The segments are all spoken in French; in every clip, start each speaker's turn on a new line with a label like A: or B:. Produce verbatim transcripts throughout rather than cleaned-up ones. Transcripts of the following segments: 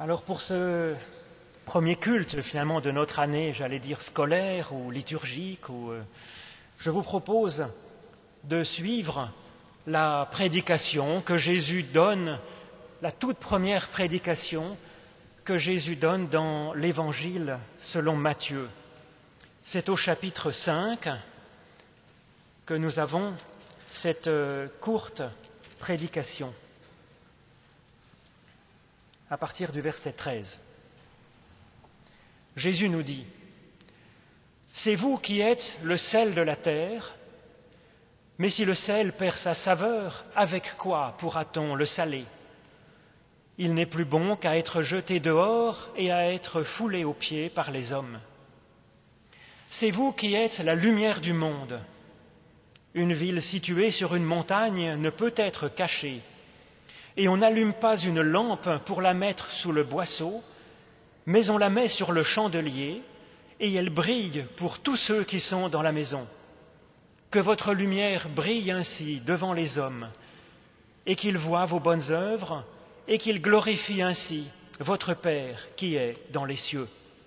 A: Alors pour ce premier culte finalement de notre année, j'allais dire scolaire ou liturgique, ou, euh, je vous propose de suivre la prédication que Jésus donne, la toute première prédication que Jésus donne dans l'Évangile selon Matthieu. C'est au chapitre cinq que nous avons cette euh, courte prédication, à partir du verset treize. Jésus nous dit : « C'est vous qui êtes le sel de la terre, mais si le sel perd sa saveur, avec quoi pourra-t-on le saler ? Il n'est plus bon qu'à être jeté dehors et à être foulé aux pieds par les hommes. C'est vous qui êtes la lumière du monde. Une ville située sur une montagne ne peut être cachée, et on n'allume pas une lampe pour la mettre sous le boisseau, mais on la met sur le chandelier, et elle brille pour tous ceux qui sont dans la maison. Que votre lumière brille ainsi devant les hommes, et qu'ils voient vos bonnes œuvres, et qu'ils glorifient ainsi votre Père qui est dans les cieux. »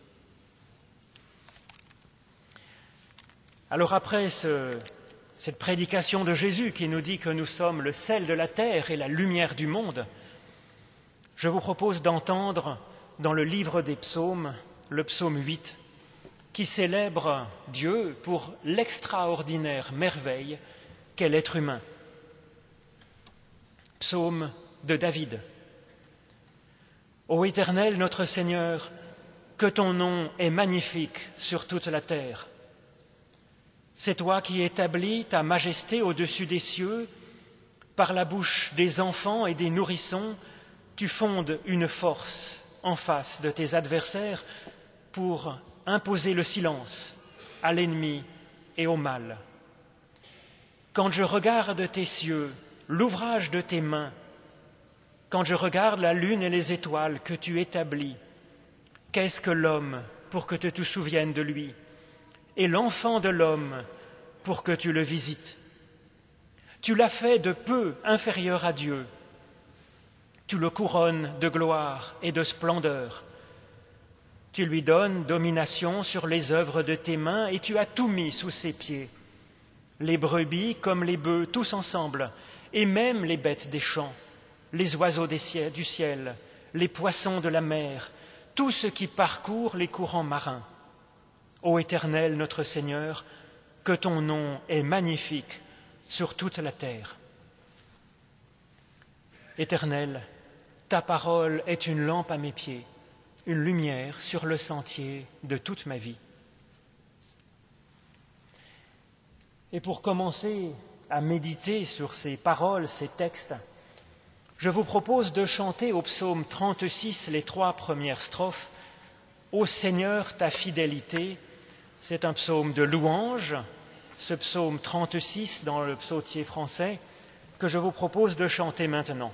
A: Alors après ce, cette prédication de Jésus qui nous dit que nous sommes le sel de la terre et la lumière du monde, je vous propose d'entendre dans le livre des psaumes, le psaume huit, qui célèbre Dieu pour l'extraordinaire merveille qu'est l'être humain. Psaume de David. Ô Éternel, notre Seigneur, que ton nom est magnifique sur toute la terre. C'est toi qui établis ta majesté au-dessus des cieux. Par la bouche des enfants et des nourrissons, tu fondes une force en face de tes adversaires pour imposer le silence à l'ennemi et au mal. Quand je regarde tes cieux, l'ouvrage de tes mains, quand je regarde la lune et les étoiles que tu établis, qu'est-ce que l'homme pour que tu te souviennes de lui, et l'enfant de l'homme pour que tu le visites? Tu l'as fait de peu inférieur à Dieu. Tu le couronnes de gloire et de splendeur. Tu lui donnes domination sur les œuvres de tes mains et tu as tout mis sous ses pieds. Les brebis comme les bœufs, tous ensemble, et même les bêtes des champs, les oiseaux des ciels, du ciel, les poissons de la mer, tout ce qui parcourt les courants marins. Ô Éternel, notre Seigneur, que ton nom est magnifique sur toute la terre. Éternel, ta parole est une lampe à mes pieds, une lumière sur le sentier de toute ma vie. Et pour commencer à méditer sur ces paroles, ces textes, je vous propose de chanter au psaume trente-six les trois premières strophes. « Ô Seigneur, ta fidélité », c'est un psaume de louange, ce psaume trente-six dans le psautier français, que je vous propose de chanter maintenant.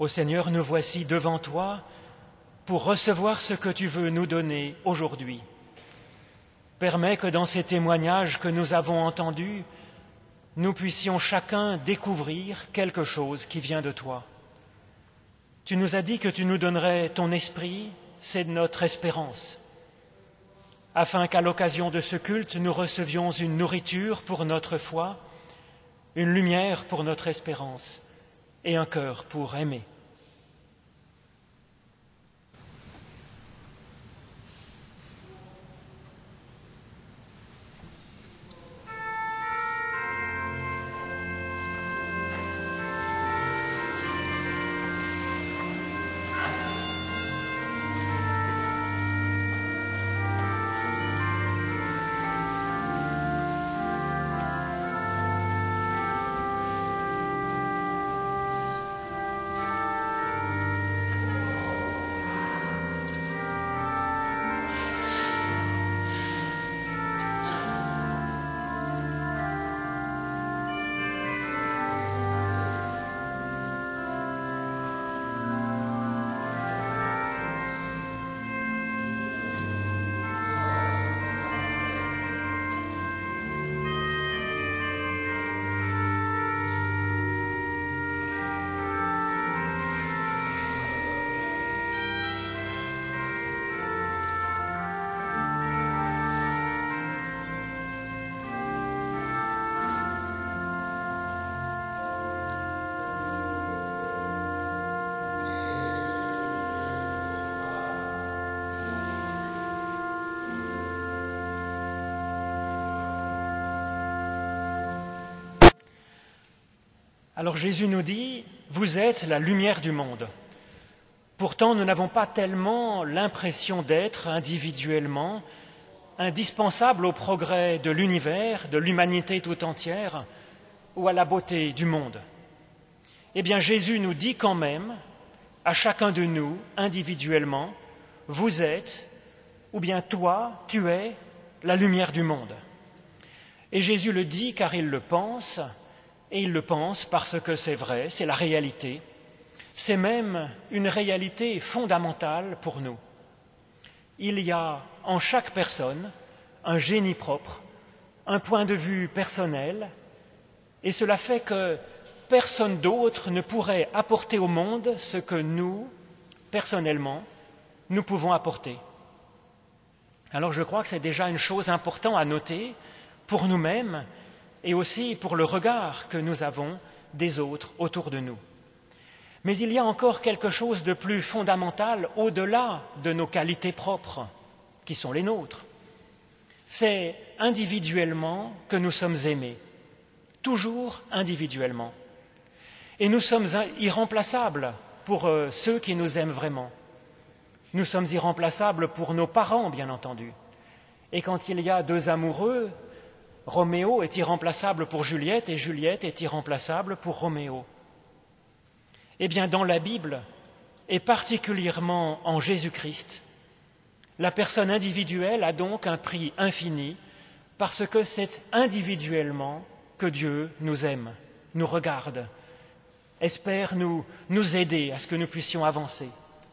A: Ô Seigneur, nous voici devant toi pour recevoir ce que tu veux nous donner aujourd'hui. Permets que dans ces témoignages que nous avons entendus, nous puissions chacun découvrir quelque chose qui vient de toi. Tu nous as dit que tu nous donnerais ton esprit, c'est notre espérance, afin qu'à l'occasion de ce culte, nous recevions une nourriture pour notre foi, une lumière pour notre espérance et un cœur pour aimer. Alors Jésus nous dit, vous êtes la lumière du monde. Pourtant, nous n'avons pas tellement l'impression d'être individuellement indispensables au progrès de l'univers, de l'humanité tout entière, ou à la beauté du monde. Eh bien, Jésus nous dit quand même, à chacun de nous, individuellement, vous êtes, ou bien toi, tu es la lumière du monde. Et Jésus le dit car il le pense, et il le pense parce que c'est vrai, c'est la réalité. C'est même une réalité fondamentale pour nous. Il y a en chaque personne un génie propre, un point de vue personnel, et cela fait que personne d'autre ne pourrait apporter au monde ce que nous, personnellement, nous pouvons apporter. Alors je crois que c'est déjà une chose importante à noter pour nous-mêmes et aussi pour le regard que nous avons des autres autour de nous. Mais il y a encore quelque chose de plus fondamental au-delà de nos qualités propres, qui sont les nôtres. C'est individuellement que nous sommes aimés, toujours individuellement. Et nous sommes irremplaçables pour ceux qui nous aiment vraiment. Nous sommes irremplaçables pour nos parents, bien entendu. Et quand il y a deux amoureux, Roméo est irremplaçable pour Juliette et Juliette est irremplaçable pour Roméo. Eh bien, dans la Bible, et particulièrement en Jésus-Christ, la personne individuelle a donc un prix infini parce que c'est individuellement que Dieu nous aime, nous regarde, espère nous, nous aider à ce que nous puissions avancer.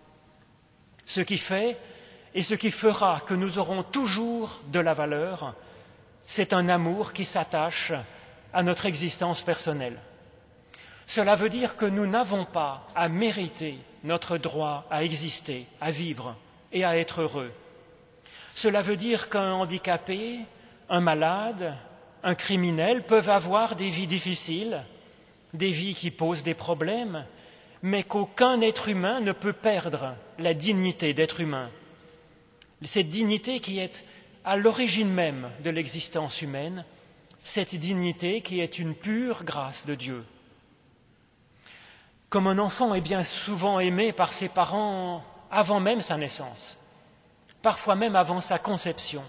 A: Ce qui fait et ce qui fera que nous aurons toujours de la valeur, c'est un amour qui s'attache à notre existence personnelle. Cela veut dire que nous n'avons pas à mériter notre droit à exister, à vivre et à être heureux. Cela veut dire qu'un handicapé, un malade, un criminel peuvent avoir des vies difficiles, des vies qui posent des problèmes, mais qu'aucun être humain ne peut perdre la dignité d'être humain. Cette dignité qui est à l'origine même de l'existence humaine, cette dignité qui est une pure grâce de Dieu. Comme un enfant est bien souvent aimé par ses parents avant même sa naissance, parfois même avant sa conception,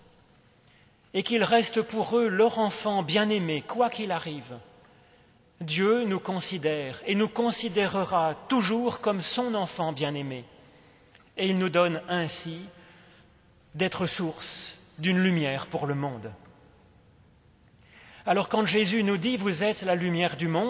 A: et qu'il reste pour eux leur enfant bien-aimé, quoi qu'il arrive, Dieu nous considère et nous considérera toujours comme son enfant bien-aimé, et il nous donne ainsi d'être source d'une lumière pour le monde. Alors quand Jésus nous dit « Vous êtes la lumière du monde »,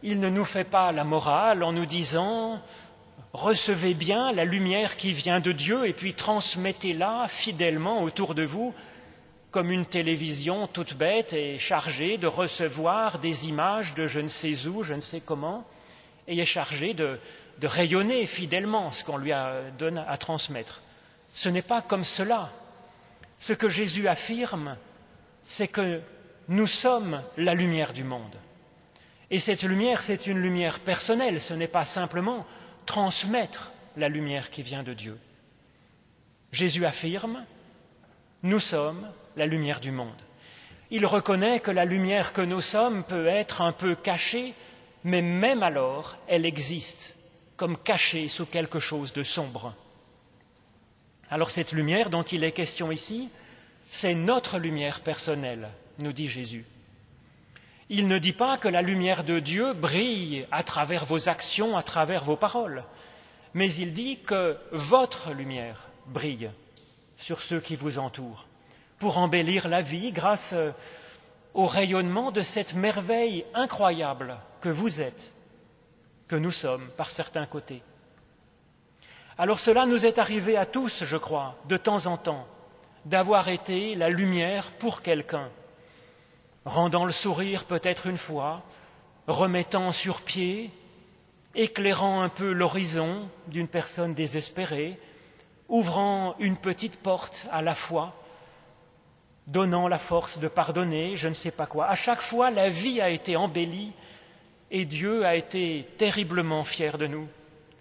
A: il ne nous fait pas la morale en nous disant « Recevez bien la lumière qui vient de Dieu et puis transmettez-la fidèlement autour de vous » comme une télévision toute bête et chargée de recevoir des images de je ne sais où, je ne sais comment, et est chargée de, de rayonner fidèlement ce qu'on lui a, donne à transmettre. Ce n'est pas comme cela. Ce que Jésus affirme, c'est que nous sommes la lumière du monde. Et cette lumière, c'est une lumière personnelle, ce n'est pas simplement transmettre la lumière qui vient de Dieu. Jésus affirme, nous sommes la lumière du monde. Il reconnaît que la lumière que nous sommes peut être un peu cachée, mais même alors, elle existe, comme cachée sous quelque chose de sombre. Alors cette lumière dont il est question ici, c'est notre lumière personnelle, nous dit Jésus. Il ne dit pas que la lumière de Dieu brille à travers vos actions, à travers vos paroles, mais il dit que votre lumière brille sur ceux qui vous entourent, pour embellir la vie grâce au rayonnement de cette merveille incroyable que vous êtes, que nous sommes par certains côtés. Alors cela nous est arrivé à tous, je crois, de temps en temps, d'avoir été la lumière pour quelqu'un, rendant le sourire peut-être une fois, remettant sur pied, éclairant un peu l'horizon d'une personne désespérée, ouvrant une petite porte à la foi, donnant la force de pardonner, je ne sais pas quoi. À chaque fois, la vie a été embellie et Dieu a été terriblement fier de nous.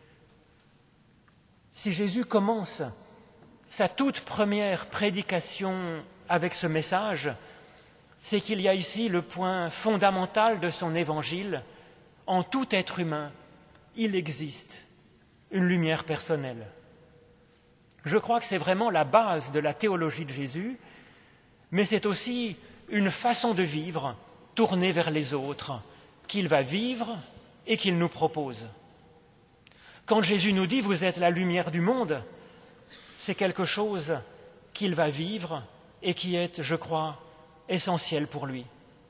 A: Si Jésus commence sa toute première prédication avec ce message, c'est qu'il y a ici le point fondamental de son évangile. En tout être humain, il existe une lumière personnelle. Je crois que c'est vraiment la base de la théologie de Jésus, mais c'est aussi une façon de vivre tournée vers les autres, qu'il va vivre et qu'il nous propose. Quand Jésus nous dit « vous êtes la lumière du monde », c'est quelque chose qu'il va vivre et qui est, je crois, essentiel pour lui.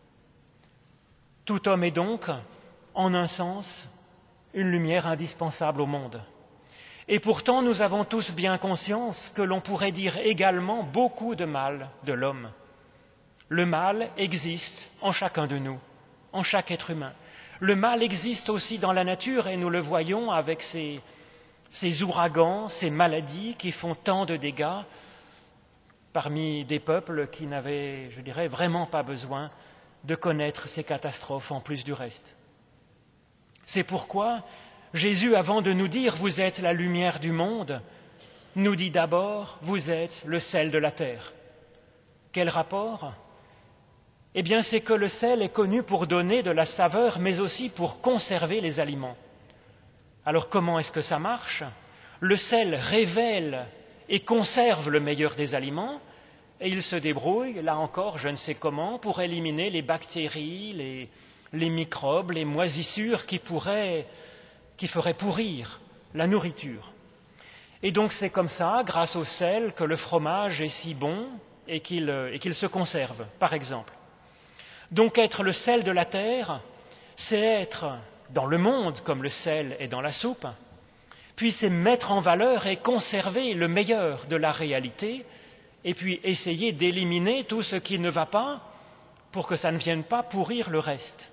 A: Tout homme est donc, en un sens, une lumière indispensable au monde. Et pourtant, nous avons tous bien conscience que l'on pourrait dire également beaucoup de mal de l'homme. Le mal existe en chacun de nous, en chaque être humain. Le mal existe aussi dans la nature et nous le voyons avec ces, ces ouragans, ces maladies qui font tant de dégâts parmi des peuples qui n'avaient, je dirais, vraiment pas besoin de connaître ces catastrophes en plus du reste. C'est pourquoi Jésus, avant de nous dire « vous êtes la lumière du monde », nous dit d'abord « vous êtes le sel de la terre ». Quel rapport ? Eh bien, c'est que le sel est connu pour donner de la saveur, mais aussi pour conserver les aliments. Alors, comment est-ce que ça marche ? Le sel révèle et conserve le meilleur des aliments, et il se débrouille, là encore, je ne sais comment, pour éliminer les bactéries, les, les microbes, les moisissures qui pourraient, qui feraient pourrir la nourriture. Et donc, c'est comme ça, grâce au sel, que le fromage est si bon et qu'il, et qu'il se conserve, par exemple. Donc être le sel de la terre, c'est être dans le monde comme le sel est dans la soupe, puis c'est mettre en valeur et conserver le meilleur de la réalité, et puis essayer d'éliminer tout ce qui ne va pas pour que ça ne vienne pas pourrir le reste.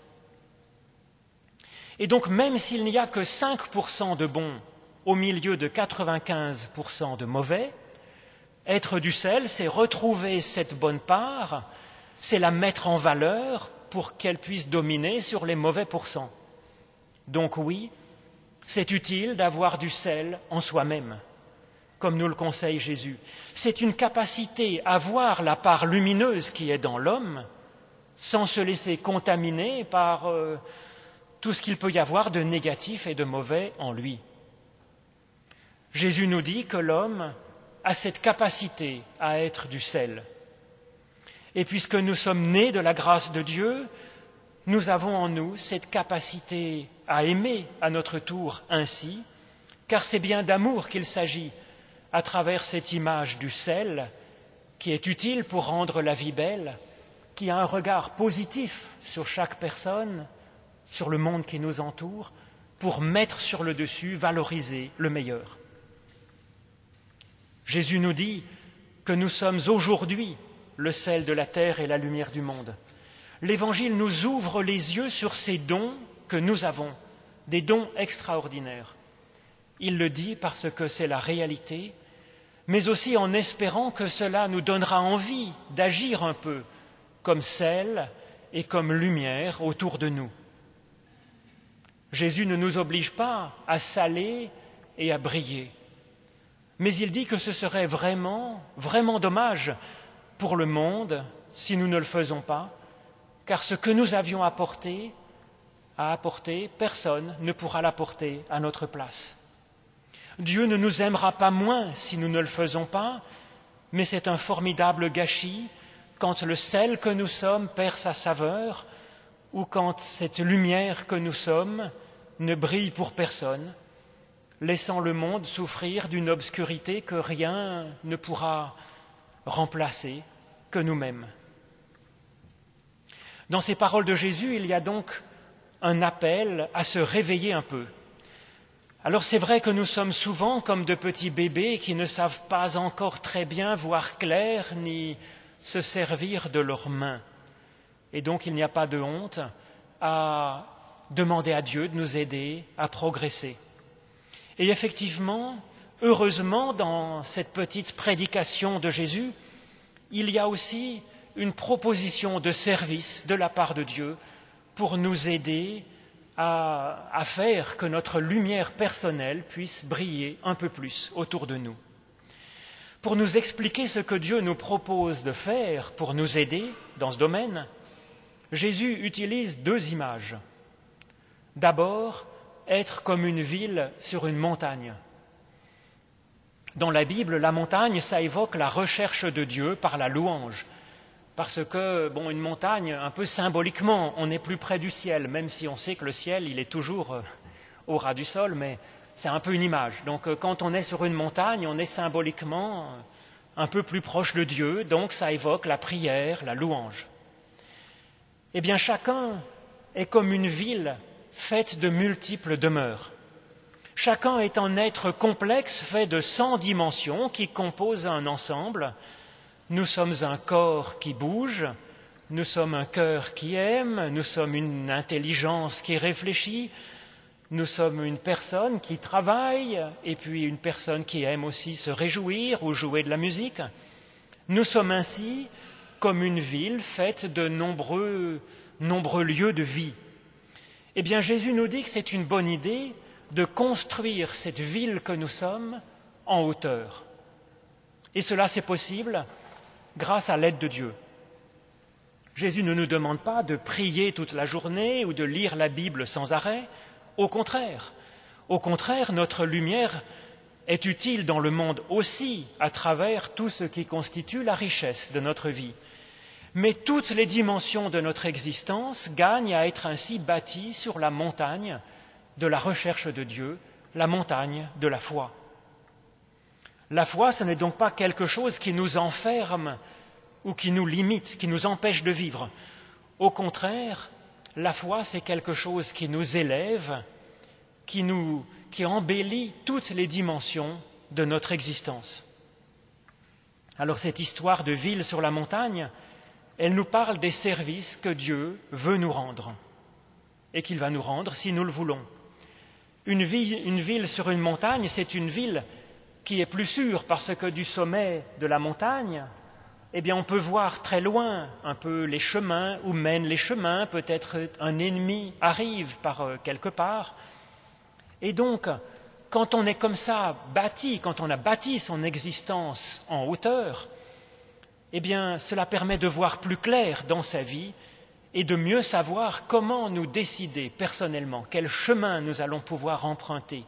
A: Et donc même s'il n'y a que cinq pour cent de bons au milieu de quatre-vingt-quinze pour cent de mauvais, être du sel, c'est retrouver cette bonne part, c'est la mettre en valeur pour qu'elle puisse dominer sur les mauvais pourcents. Donc oui, c'est utile d'avoir du sel en soi-même, comme nous le conseille Jésus. C'est une capacité à voir la part lumineuse qui est dans l'homme, sans se laisser contaminer par euh, tout ce qu'il peut y avoir de négatif et de mauvais en lui. Jésus nous dit que l'homme a cette capacité à être du sel. Et puisque nous sommes nés de la grâce de Dieu, nous avons en nous cette capacité à aimer à notre tour ainsi, car c'est bien d'amour qu'il s'agit à travers cette image du sel qui est utile pour rendre la vie belle, qui a un regard positif sur chaque personne, sur le monde qui nous entoure pour mettre sur le dessus, valoriser le meilleur. Jésus nous dit que nous sommes aujourd'hui le sel de la terre et la lumière du monde. L'Évangile nous ouvre les yeux sur ces dons que nous avons, des dons extraordinaires. Il le dit parce que c'est la réalité, mais aussi en espérant que cela nous donnera envie d'agir un peu comme sel et comme lumière autour de nous. Jésus ne nous oblige pas à saler et à briller, mais il dit que ce serait vraiment, vraiment dommage pour le monde si nous ne le faisons pas, car ce que nous avions apporté, à apporter, personne ne pourra l'apporter à notre place. Dieu ne nous aimera pas moins si nous ne le faisons pas, mais c'est un formidable gâchis quand le sel que nous sommes perd sa saveur ou quand cette lumière que nous sommes ne brille pour personne, laissant le monde souffrir d'une obscurité que rien ne pourra remplacer que nous-mêmes. Dans ces paroles de Jésus, il y a donc un appel à se réveiller un peu. Alors c'est vrai que nous sommes souvent comme de petits bébés qui ne savent pas encore très bien voir clair ni se servir de leurs mains. Et donc il n'y a pas de honte à demander à Dieu de nous aider à progresser. Et effectivement, heureusement, dans cette petite prédication de Jésus, il y a aussi une proposition de service de la part de Dieu pour nous aider à, à faire que notre lumière personnelle puisse briller un peu plus autour de nous. Pour nous expliquer ce que Dieu nous propose de faire pour nous aider dans ce domaine, Jésus utilise deux images. D'abord, être comme une ville sur une montagne. Dans la Bible, la montagne, ça évoque la recherche de Dieu par la louange. Parce que, bon, une montagne, un peu symboliquement, on est plus près du ciel, même si on sait que le ciel, il est toujours euh, au ras du sol, mais c'est un peu une image. Donc, euh, quand on est sur une montagne, on est symboliquement euh, un peu plus proche de Dieu, donc ça évoque la prière, la louange. Eh bien, chacun est comme une ville faite de multiples demeures. Chacun est un être complexe fait de cent dimensions qui composent un ensemble. Nous sommes un corps qui bouge, nous sommes un cœur qui aime, nous sommes une intelligence qui réfléchit, nous sommes une personne qui travaille et puis une personne qui aime aussi se réjouir ou jouer de la musique. Nous sommes ainsi comme une ville faite de nombreux, nombreux lieux de vie. Eh bien, Jésus nous dit que c'est une bonne idée de construire cette ville que nous sommes en hauteur. Et cela, c'est possible grâce à l'aide de Dieu. Jésus ne nous demande pas de prier toute la journée ou de lire la Bible sans arrêt. Au contraire, au contraire, notre lumière est utile dans le monde aussi à travers tout ce qui constitue la richesse de notre vie. Mais toutes les dimensions de notre existence gagnent à être ainsi bâties sur la montagne de la recherche de Dieu, la montagne de la foi. La foi, ce n'est donc pas quelque chose qui nous enferme ou qui nous limite, qui nous empêche de vivre. Au contraire, la foi, c'est quelque chose qui nous élève, qui, nous, qui embellit toutes les dimensions de notre existence. Alors cette histoire de ville sur la montagne, elle nous parle des services que Dieu veut nous rendre et qu'il va nous rendre si nous le voulons. Une ville, une ville sur une montagne, c'est une ville qui est plus sûre parce que du sommet de la montagne, eh bien on peut voir très loin un peu les chemins, où mènent les chemins, peut-être un ennemi arrive par quelque part. Et donc, quand on est comme ça bâti, quand on a bâti son existence en hauteur, eh bien, cela permet de voir plus clair dans sa vie et de mieux savoir comment nous décider personnellement, quel chemin nous allons pouvoir emprunter.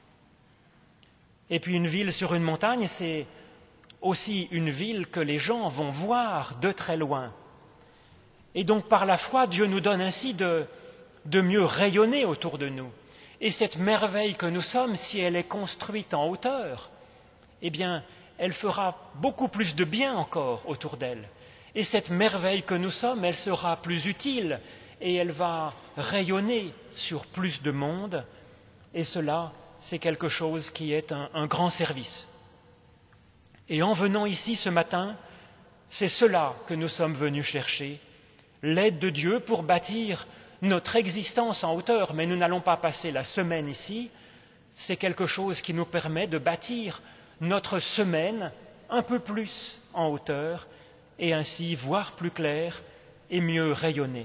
A: Et puis une ville sur une montagne, c'est aussi une ville que les gens vont voir de très loin. Et donc par la foi, Dieu nous donne ainsi de, de mieux rayonner autour de nous. Et cette merveille que nous sommes, si elle est construite en hauteur, eh bien, elle fera beaucoup plus de bien encore autour d'elle. Et cette merveille que nous sommes, elle sera plus utile et elle va rayonner sur plus de monde, et cela, c'est quelque chose qui est un, un grand service. Et en venant ici ce matin, c'est cela que nous sommes venus chercher, l'aide de Dieu pour bâtir notre existence en hauteur, mais nous n'allons pas passer la semaine ici, c'est quelque chose qui nous permet de bâtir notre semaine un peu plus en hauteur et ainsi voir plus clair et mieux rayonner.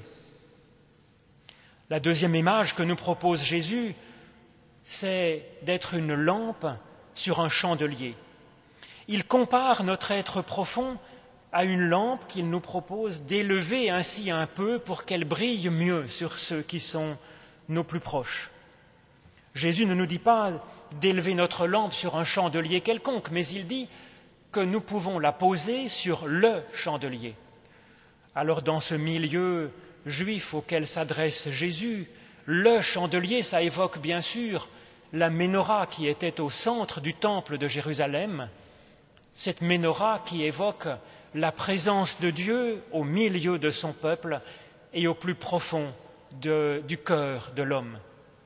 A: La deuxième image que nous propose Jésus, c'est d'être une lampe sur un chandelier. Il compare notre être profond à une lampe qu'il nous propose d'élever ainsi un peu pour qu'elle brille mieux sur ceux qui sont nos plus proches. Jésus ne nous dit pas d'élever notre lampe sur un chandelier quelconque, mais il dit que nous pouvons la poser sur le chandelier. Alors dans ce milieu juif auquel s'adresse Jésus, le chandelier, ça évoque bien sûr la menorah qui était au centre du temple de Jérusalem, cette menorah qui évoque la présence de Dieu au milieu de son peuple et au plus profond de, du cœur de l'homme.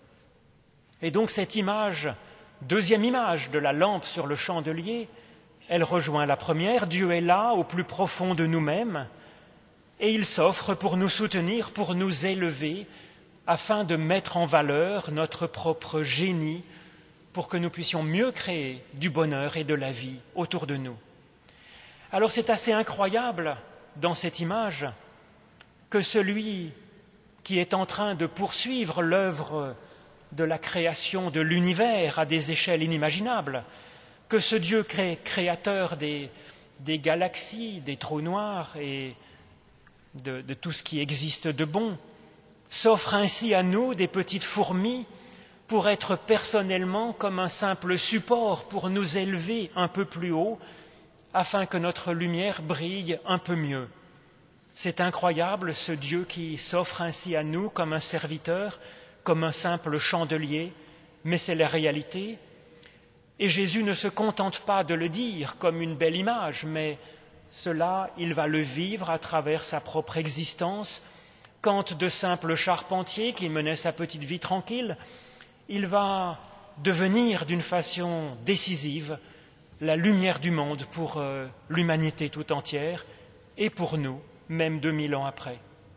A: Et donc cette image, deuxième image de la lampe sur le chandelier, elle rejoint la première. Dieu est là, au plus profond de nous-mêmes, et il s'offre pour nous soutenir, pour nous élever, afin de mettre en valeur notre propre génie, pour que nous puissions mieux créer du bonheur et de la vie autour de nous. Alors c'est assez incroyable dans cette image que celui qui est en train de poursuivre l'œuvre de la création de l'univers à des échelles inimaginables, que ce Dieu cré, créateur des, des galaxies, des trous noirs et de, de tout ce qui existe de bon, s'offre ainsi à nous, des petites fourmis, pour être personnellement comme un simple support pour nous élever un peu plus haut, afin que notre lumière brille un peu mieux. C'est incroyable, ce Dieu qui s'offre ainsi à nous comme un serviteur, comme un simple chandelier, mais c'est la réalité. Et Jésus ne se contente pas de le dire comme une belle image, mais cela, il va le vivre à travers sa propre existence. Quand de simple charpentier qui menait sa petite vie tranquille, il va devenir d'une façon décisive la lumière du monde pour euh, l'humanité tout entière et pour nous, même deux mille ans après.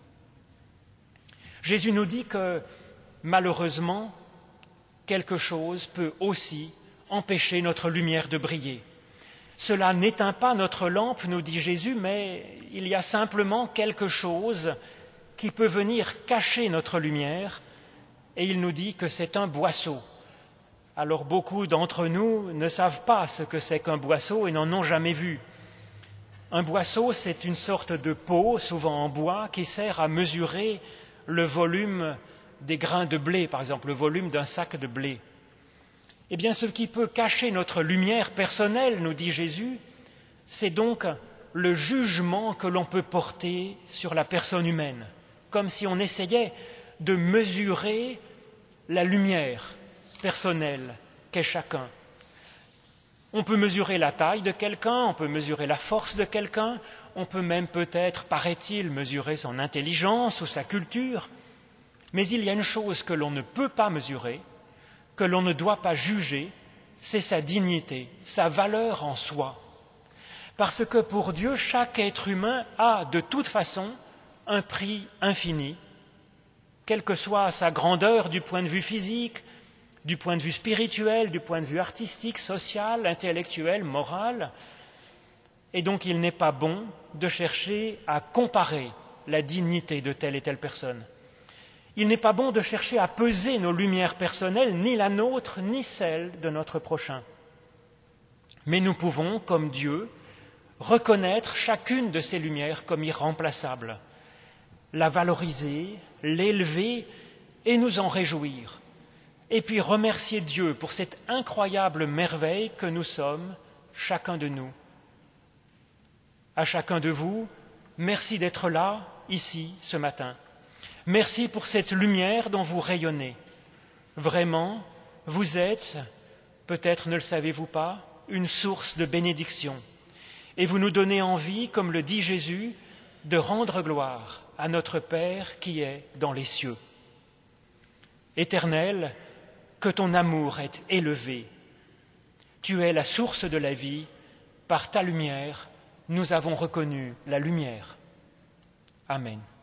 A: Jésus nous dit que, malheureusement, quelque chose peut aussi empêcher notre lumière de briller. Cela n'éteint pas notre lampe, nous dit Jésus, mais il y a simplement quelque chose qui peut venir cacher notre lumière, et il nous dit que c'est un boisseau. Alors beaucoup d'entre nous ne savent pas ce que c'est qu'un boisseau et n'en ont jamais vu. Un boisseau, c'est une sorte de pot, souvent en bois, qui sert à mesurer le volume des grains de blé, par exemple, le volume d'un sac de blé. Eh bien, ce qui peut cacher notre lumière personnelle, nous dit Jésus, c'est donc le jugement que l'on peut porter sur la personne humaine, comme si on essayait de mesurer la lumière personnelle qu'est chacun. On peut mesurer la taille de quelqu'un, on peut mesurer la force de quelqu'un, on peut même peut-être, paraît-il, mesurer son intelligence ou sa culture, mais il y a une chose que l'on ne peut pas mesurer, que l'on ne doit pas juger, c'est sa dignité, sa valeur en soi. Parce que pour Dieu, chaque être humain a de toute façon un prix infini, quelle que soit sa grandeur du point de vue physique, du point de vue spirituel, du point de vue artistique, social, intellectuel, moral. Et donc il n'est pas bon de chercher à comparer la dignité de telle et telle personne. Il n'est pas bon de chercher à peser nos lumières personnelles, ni la nôtre, ni celle de notre prochain. Mais nous pouvons, comme Dieu, reconnaître chacune de ces lumières comme irremplaçable, la valoriser, l'élever et nous en réjouir. Et puis remercier Dieu pour cette incroyable merveille que nous sommes, chacun de nous. À chacun de vous, merci d'être là, ici, ce matin. Merci pour cette lumière dont vous rayonnez. Vraiment, vous êtes, peut-être ne le savez-vous pas, une source de bénédiction. Et vous nous donnez envie, comme le dit Jésus, de rendre gloire à notre Père qui est dans les cieux. Éternel, que ton amour est élevé. Tu es la source de la vie, par ta lumière, nous avons reconnu la lumière. Amen.